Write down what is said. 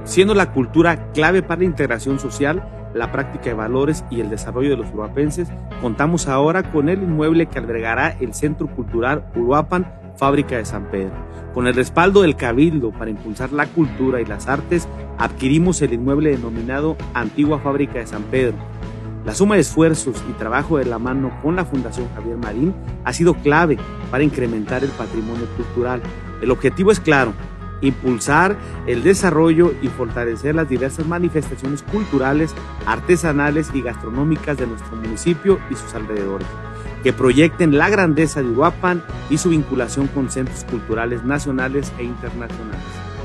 siendo la cultura clave para la integración social, la práctica de valores y el desarrollo de los uruapenses. Contamos ahora con el inmueble que albergará el Centro Cultural Uruapan, Fábrica de San Pedro. Con el respaldo del Cabildo para impulsar la cultura y las artes, adquirimos el inmueble denominado Antigua Fábrica de San Pedro. La suma de esfuerzos y trabajo de la mano con la Fundación Javier Marín ha sido clave para incrementar el patrimonio cultural. El objetivo es claro: impulsar el desarrollo y fortalecer las diversas manifestaciones culturales, artesanales y gastronómicas de nuestro municipio y sus alrededores, que proyecten la grandeza de Uruapan y su vinculación con centros culturales nacionales e internacionales.